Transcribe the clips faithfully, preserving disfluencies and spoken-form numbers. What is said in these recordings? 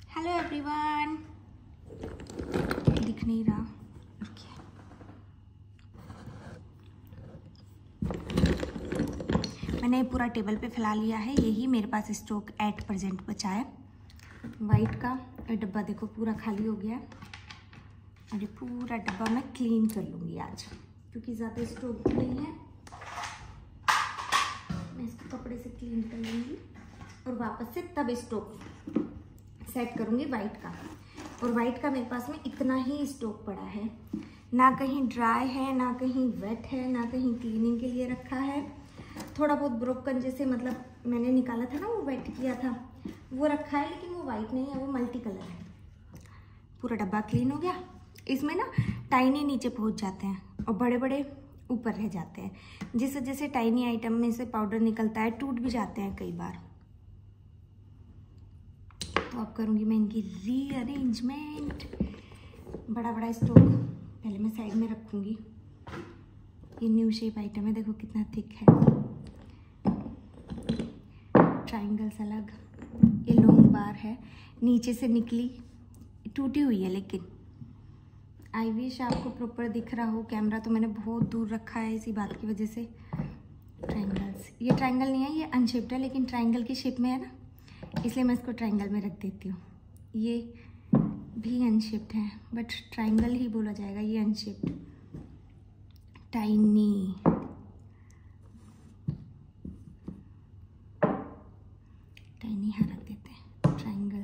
Hello everyone, दिख नहीं रहा। मैंने पूरा टेबल पे फैला लिया है। यही मेरे पास स्टॉक एट परसेंट बचा है वाइट का। ये डब्बा देखो पूरा खाली हो गया है और ये पूरा डब्बा मैं क्लीन कर लूँगी आज, क्योंकि ज़्यादा स्टॉक नहीं है। मैं इसको कपड़े से क्लीन कर लूँगी और वापस से तब स्टॉक सेट करूँगी वाइट का। और वाइट का मेरे पास में इतना ही स्टॉक पड़ा है, ना कहीं ड्राई है, ना कहीं वेट है, ना कहीं क्लीनिंग के लिए रखा है। थोड़ा बहुत ब्रोकन जैसे मतलब मैंने निकाला था ना, वो वेट किया था, वो रखा है, लेकिन वो वाइट नहीं है, वो मल्टी कलर है। पूरा डब्बा क्लीन हो गया। इसमें ना टाइनी नीचे पहुंच जाते हैं और बड़े बड़े ऊपर रह जाते हैं। जैसे जैसे टाइनी आइटम में से पाउडर निकलता है, टूट भी जाते हैं कई बार। तो अब करूँगी मैं इनकी रीअरेंजमेंट। बड़ा बड़ा स्टॉक पहले मैं साइड में रखूँगी। ये न्यू शेप आइटम है, देखो कितना थिक है। ट्रायंगल्स अलग, ये लॉन्ग बार है, नीचे से निकली, टूटी हुई है, लेकिन आई विश आपको प्रॉपर दिख रहा हो। कैमरा तो मैंने बहुत दूर रखा है इसी बात की वजह से। ट्रायंगल्स, ये ट्रायंगल नहीं है, ये अनशेप्ड है, लेकिन ट्रायंगल की शेप में है ना, इसलिए मैं इसको ट्रायंगल में रख देती हूँ। ये भी अनशेप्ड है, बट ट्रायंगल ही बोला जाएगा। ये अनशेप्ड टाइनी टाइनी यहाँ रख देते हैं। Triangle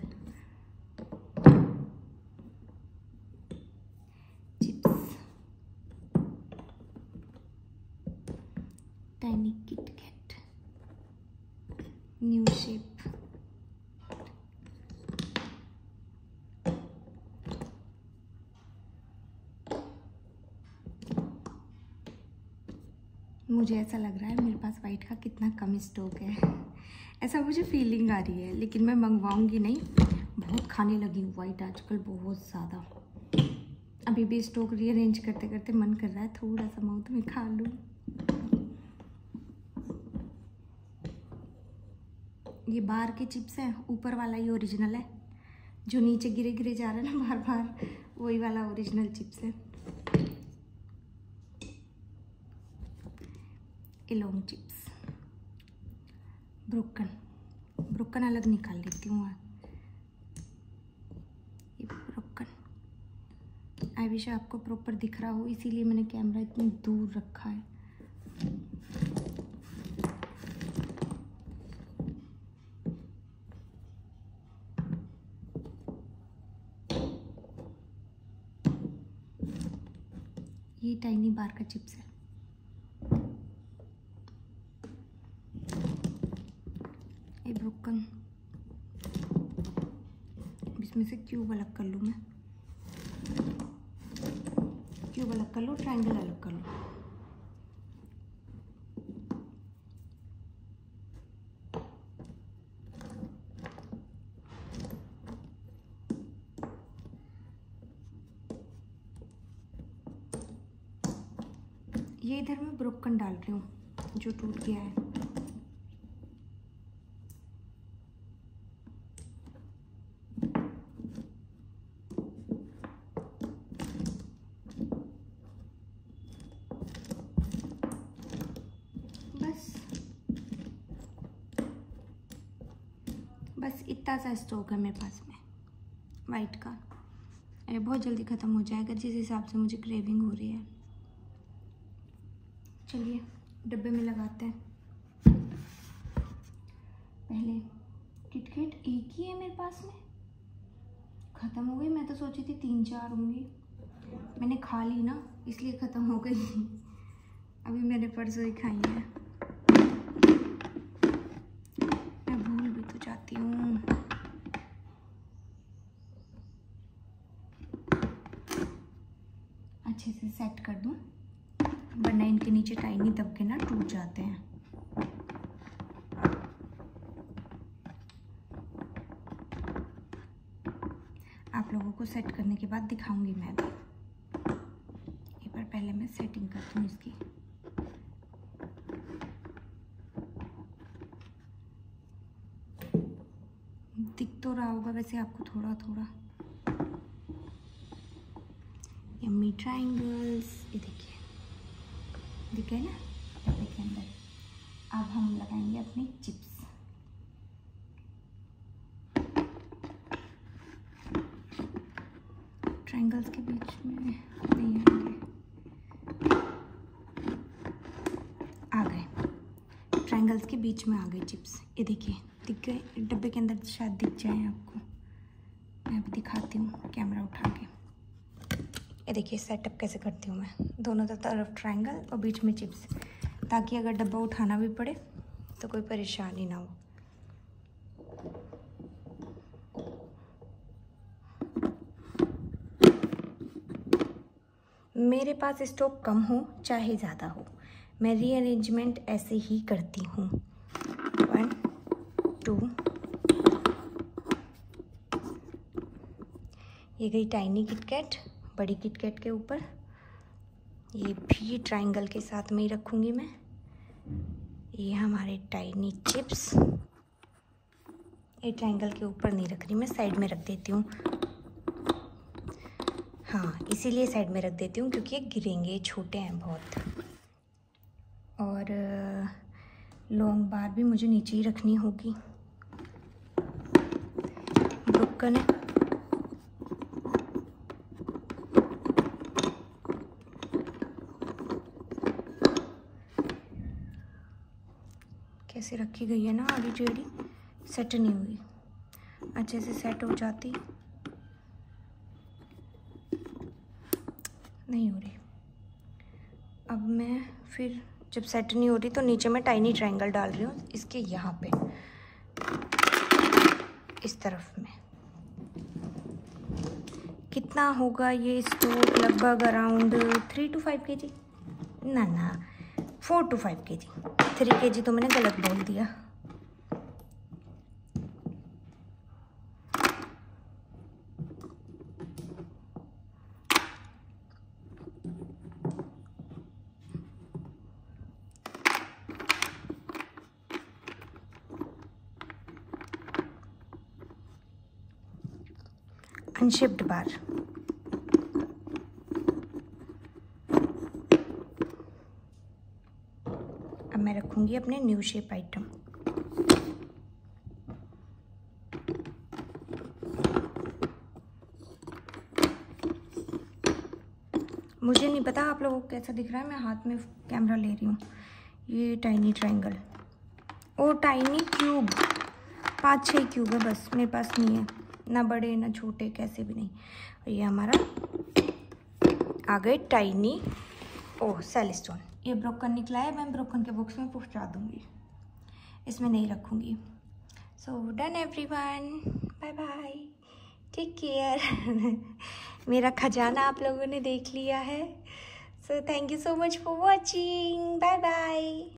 chips, tiny KitKat, new shape, मुझे ऐसा लग रहा है मेरे पास वाइट का कितना कम स्टॉक है, ऐसा मुझे फीलिंग आ रही है। लेकिन मैं मंगवाऊंगी नहीं, बहुत खाने लगी हूँ वाइट आजकल, बहुत ज़्यादा। अभी भी स्टॉक रीअरेंज करते करते मन कर रहा है थोड़ा सा माउथ में खा लूँ। ये बाहर के चिप्स हैं, ऊपर वाला ही ओरिजिनल है, जो नीचे गिरे गिरे जा रहा है ना बार बार, वही वाला ओरिजिनल चिप्स है। लॉन्ग चिप्स, ब्रोकन ब्रोकन अलग निकाल लेती हूँ। ये ब्रोकन, आई विश आपको प्रॉपर दिख रहा हो, इसीलिए मैंने कैमरा इतनी दूर रखा है। ये टाइनी बार का चिप्स है। ये ब्रोकन, इसमें से क्यूब अलग कर लूँ मैं, क्यूब अलग कर लूँ, ट्रायंगल अलग कर लूँ। ये इधर मैं ब्रोकन डाल रही हूँ जो टूट गया है। बस बस इतना सा स्टॉक है मेरे पास में वाइट का। ये बहुत जल्दी ख़त्म हो जाएगा जिस हिसाब से मुझे क्रेविंग हो रही है। चलिए डब्बे में लगाते हैं। पहले किटकैट एक ही है मेरे पास में, ख़त्म हो गई। मैं तो सोची थी तीन चार होंगी, मैंने खा ली ना, इसलिए ख़त्म हो गई। अभी मैंने परसों ही खाई है, मैं भूल भी तो जाती हूँ। अच्छे से सेट कर दूँ, वरना इनके नीचे टाइनी दब के ना टूट जाते हैं। आप लोगों को सेट करने के बाद दिखाऊंगी मैं भी। एक बार पहले मैं सेटिंग करती हूँ इसकी। दिख तो रहा होगा वैसे आपको थोड़ा थोड़ा। यम्मी ट्रायंगल्स, ये देखिए, दिखे ना डब्बे के अंदर। अब हम लगाएंगे अपनी चिप्स। ट्रायंगल्स के बीच में नहीं आएंगे, आ गए। ट्रायंगल्स के बीच में आ गए चिप्स, ये देखिए, दिख गए डब्बे के अंदर, शायद दिख जाए आपको। मैं अभी दिखाती हूँ कैमरा उठा के। ये देखिए सेटअप कैसे करती हूँ मैं, दोनों तरफ ट्रायंगल और बीच में चिप्स, ताकि अगर डब्बा उठाना भी पड़े तो कोई परेशानी ना हो। मेरे पास स्टॉक कम हो चाहे ज़्यादा हो, मैं रीअरेंजमेंट ऐसे ही करती हूँ। वन टू, ये गई टाइनी किटकैट बड़ी किटकैट के ऊपर, ये भी ट्रायंगल के साथ में ही रखूँगी मैं। ये हमारे टाइनी चिप्स, ये ट्रायंगल के ऊपर नहीं रख रही मैं, साइड में रख देती हूँ। हाँ, इसीलिए साइड में रख देती हूँ क्योंकि ये गिरेंगे, छोटे हैं बहुत। और लॉन्ग बार भी मुझे नीचे ही रखनी होगी। ब्रोकन है, कैसे रखी गई है ना, आड़ी टेढ़ी, सेट नहीं हुई। अच्छे से सेट हो जाती, नहीं हो रही। अब मैं फिर जब सेट नहीं हो रही तो नीचे मैं टाइनी ट्रायंगल डाल रही हूँ इसके यहाँ पे, इस तरफ में। कितना होगा ये स्टोव? लगभग अराउंड थ्री टू फाइव के जी, ना ना फोर टू फाइव के जी। थ्री के जी तो मैंने गलत बोल दिया। अनशिप्ड बार, अब मैं रखूंगी अपने न्यू शेप आइटम। मुझे नहीं पता आप लोगों को कैसा दिख रहा है, मैं हाथ में कैमरा ले रही हूँ। ये टाइनी ट्रायंगल और टाइनी क्यूब, पाँच छः क्यूब है बस, मेरे पास नहीं है, ना बड़े ना छोटे, कैसे भी नहीं। और ये हमारा आ गए टाइनी ओह सेलस्टोन। ये ब्रोकन निकला है, मैं ब्रोकन के बॉक्स में पहुंचा दूंगी, इसमें नहीं रखूंगी। So done everyone, bye bye, take care. मेरा खजाना आप लोगों ने देख लिया है। So thank you so much for watching, bye bye.